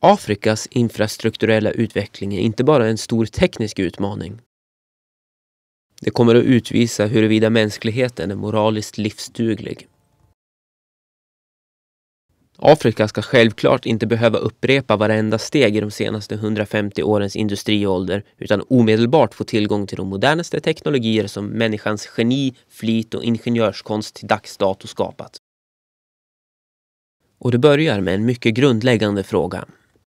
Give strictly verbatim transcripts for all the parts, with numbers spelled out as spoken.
Afrikas infrastrukturella utveckling är inte bara en stor teknisk utmaning. Det kommer att utvisa huruvida mänskligheten är moraliskt livsduglig. Afrika ska självklart inte behöva upprepa varenda steg i de senaste hundrafemtio årens industriålder utan omedelbart få tillgång till de modernaste teknologier som människans geni, flit och ingenjörskonst till dags dato skapat. Och det börjar med en mycket grundläggande fråga.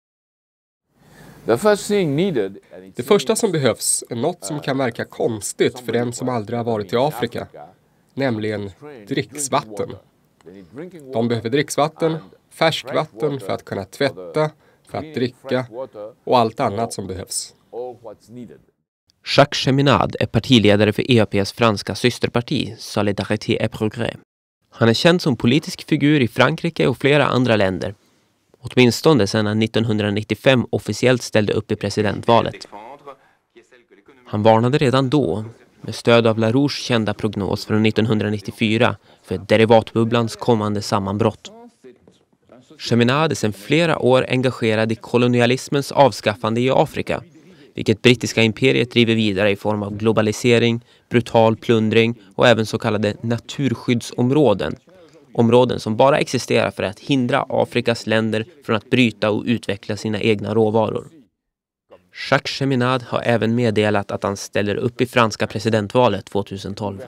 Det första som behövs är något som kan verka konstigt för den som aldrig har varit i Afrika, nämligen dricksvatten. De behöver dricksvatten, färskvatten för att kunna tvätta, för att dricka och allt annat som behövs. Jacques Cheminade är partiledare för E A P:s franska systerparti Solidarité et Progrès. Han är känd som politisk figur i Frankrike och flera andra länder. Åtminstone sedan han nittonhundranittiofem officiellt ställde upp i presidentvalet. Han varnade redan då, med stöd av LaRouches kända prognos från nittonhundranittiofyra, för derivatbubblans kommande sammanbrott. Cheminade är sedan flera år engagerad i kolonialismens avskaffande i Afrika, vilket brittiska imperiet driver vidare i form av globalisering, brutal plundring och även så kallade naturskyddsområden. Områden som bara existerar för att hindra Afrikas länder från att bryta och utveckla sina egna råvaror. Jacques Cheminade har även meddelat att han ställer upp i franska presidentvalet tjugohundratolv.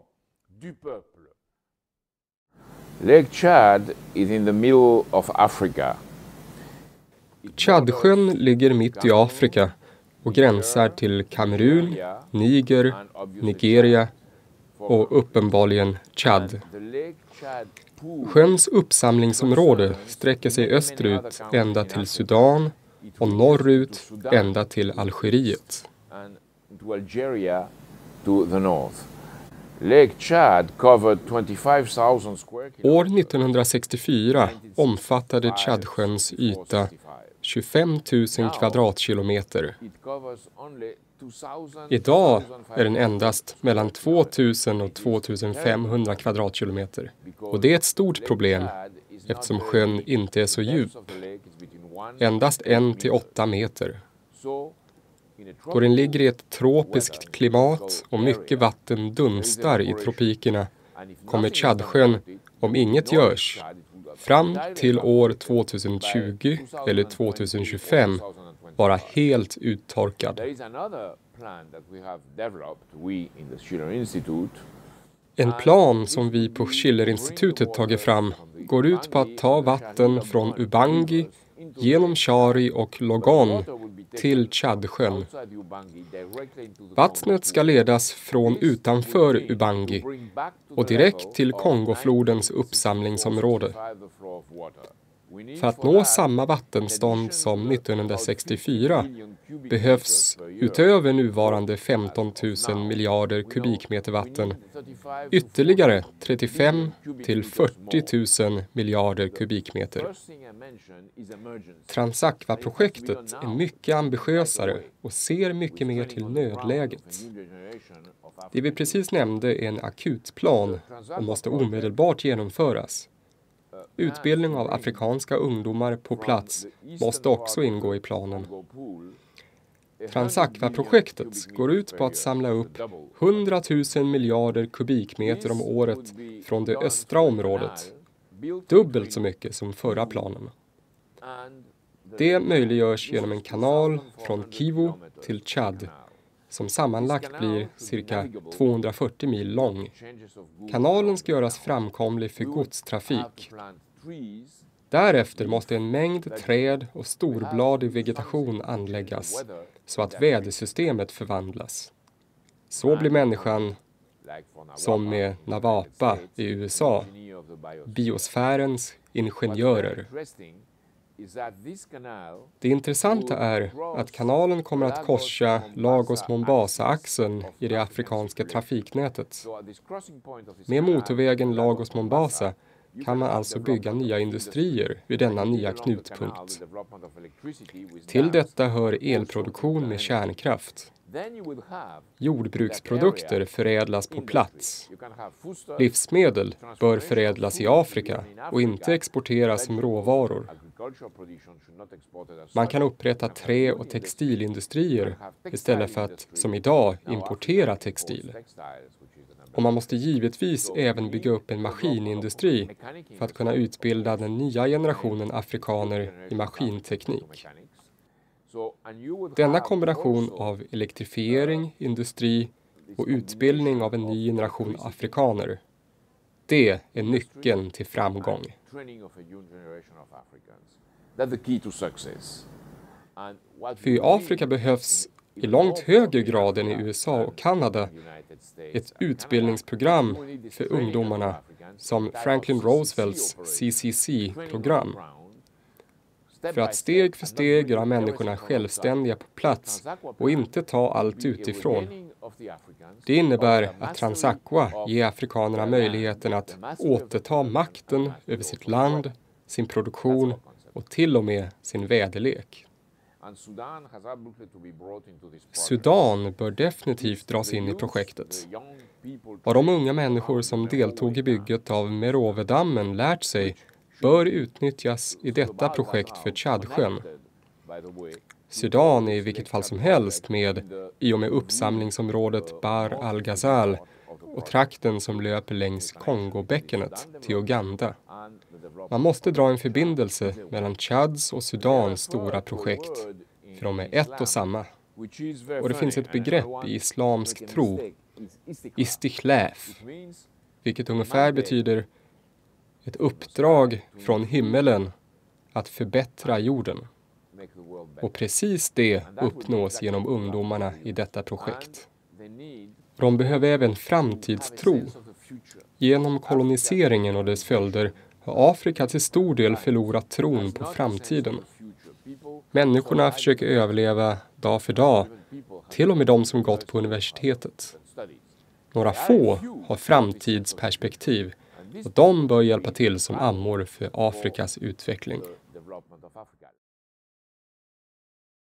Lake Chad is in the middle of Africa. Tchadsjön ligger mitt i Afrika och gränsar till Kamerun, Niger, Nigeria och uppenbarligen Tchad. Sjöns uppsamlingsområde sträcker sig österut ända till Sudan och norrut ända till Algeriet. År nittonhundrasextiofyra omfattade Tchadsjöns yta tjugofem tusen kvadratkilometer. Idag är den endast mellan två tusen och två tusen femhundra kvadratkilometer. Och det är ett stort problem eftersom sjön inte är så djup. Endast en till åtta meter. Då den ligger i ett tropiskt klimat och mycket vatten dunstar i tropikerna kommer Tchadsjön, om inget görs, fram till år tjugohundratjugo eller tjugohundratjugofem vara helt uttorkad. En plan som vi på Schiller-institutet tagit fram går ut på att ta vatten från Ubangi genom Chari och Logon till Tchadsjön. Vattnet ska ledas från utanför Ubangi och direkt till Kongoflodens uppsamlingsområde. För att nå samma vattenstånd som nittonhundrasextiofyra behövs utöver nuvarande femton tusen miljarder kubikmeter vatten ytterligare trettiofem till fyrtio tusen miljarder kubikmeter. Transakva-projektet är mycket ambitiösare och ser mycket mer till nödläget. Det vi precis nämnde är en akutplan och måste omedelbart genomföras. Utbildning av afrikanska ungdomar på plats måste också ingå i planen. Transakva-projektet går ut på att samla upp hundratusen miljarder kubikmeter om året från det östra området. Dubbelt så mycket som förra planen. Det möjliggörs genom en kanal från Kivu till Tchad som sammanlagt blir cirka tvåhundrafyrtio mil lång. Kanalen ska göras framkomlig för godstrafik. Därefter måste en mängd träd och storbladig vegetation anläggas så att vädersystemet förvandlas. Så blir människan, som med Navapa i U S A, biosfärens ingenjörer. Det intressanta är att kanalen kommer att korsa Lagos-Mombasa-axeln i det afrikanska trafiknätet. Med motorvägen Lagos-Mombasa kan man alltså bygga nya industrier vid denna nya knutpunkt. Till detta hör elproduktion med kärnkraft. Jordbruksprodukter förädlas på plats. Livsmedel bör förädlas i Afrika och inte exporteras som råvaror. Man kan upprätta trä- och textilindustrier istället för att, som idag, importera textil. Och man måste givetvis även bygga upp en maskinindustri för att kunna utbilda den nya generationen afrikaner i maskinteknik. Denna kombination av elektrifiering, industri och utbildning av en ny generation afrikaner, det är nyckeln till framgång. För i Afrika behövs i långt högre grad än i U S A och Kanada ett utbildningsprogram för ungdomarna som Franklin Roosevelts C C C-program. För att steg för steg göra människorna självständiga på plats och inte ta allt utifrån. Det innebär att Transaqua ger afrikanerna möjligheten att återta makten över sitt land, sin produktion och till och med sin väderlek. Sudan bör definitivt dras in i projektet. Vad de unga människor som deltog i bygget av Merovedammen lärt sig bör utnyttjas i detta projekt för Tchadsjön. Sudan är i vilket fall som helst med i och med uppsamlingsområdet Bar al-Ghazal och trakten som löper längs Kongobäckenet till Uganda. Man måste dra en förbindelse mellan Tchads och Sudans stora projekt, för de är ett och samma. Och det finns ett begrepp i islamsk tro, istikhlaf, vilket ungefär betyder ett uppdrag från himmelen att förbättra jorden. Och precis det uppnås genom ungdomarna i detta projekt. De behöver även framtidstro. Genom koloniseringen och dess följder har Afrika till stor del förlorat tron på framtiden. Människorna försöker överleva dag för dag, till och med de som gått på universitetet. Några få har framtidsperspektiv och de bör hjälpa till som ammor för Afrikas utveckling.